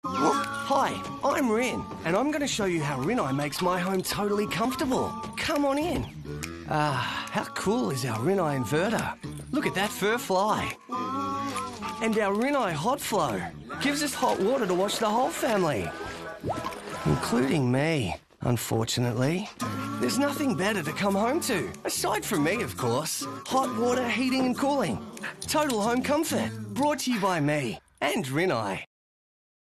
Hi, I'm Rin, and I'm going to show you how Rinnai makes my home totally comfortable. Come on in. How cool is our Rinnai inverter? Look at that fur fly. And our Rinnai hot flow gives us hot water to wash the whole family, including me, unfortunately. There's nothing better to come home to, aside from me, of course. Hot water, heating and cooling. Total home comfort, brought to you by me and Rinnai.